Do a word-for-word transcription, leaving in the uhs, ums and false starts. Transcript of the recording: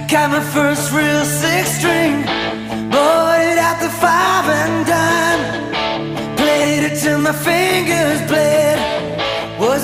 Got my first real six string, bought it at the five and dime. Played it till my fingers bled.